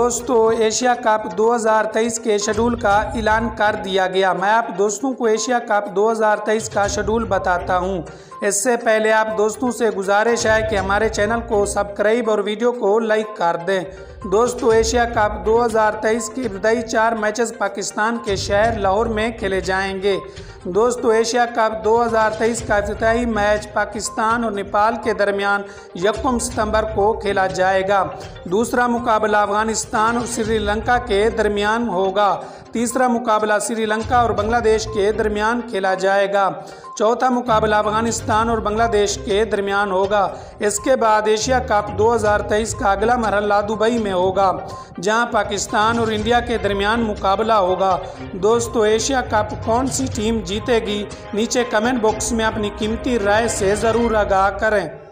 दोस्तों Asia cup 2023 के schedule का ऐलान कर दिया गया। मैं आप दोस्तों को एशिया कप 2023 का शेड्यूल बताता हूं। इससे पहले आप दोस्तों से गुजारिश है कि हमारे चैनल को सब्सक्राइब और वीडियो को लाइक कर दें। दोस्तों एशिया कप 2023 के विदाई 4 मैचेस पाकिस्तान के शहर लाहौर में खेले जाएंगे। दोस्तों एशिया कप 2023 का इफ्तिताही मैच पाकिस्तान और नेपाल के दरमियान 1 सितंबर को खेला जाएगा। दूसरा मुकाबला अफगानिस्तान और श्रीलंका के दरमियान होगा। तीसरा मुकाबला श्रीलंका और बांग्लादेश के दरमियान खेला जाएगा। चौथा मुकाबला अफगानिस्तान और बांग्लादेश के दरमियान होगा। इसके बाद एशिया कप 2023 का अगला मरहला दुबई में होगा, जहां पाकिस्तान और इंडिया के दरमियान मुकाबला होगा। दोस्तों एशिया कप कौन सी टीम जीतेगी, नीचे कमेंट बॉक्स में अपनी कीमती राय से ज़रूर आगाह करें।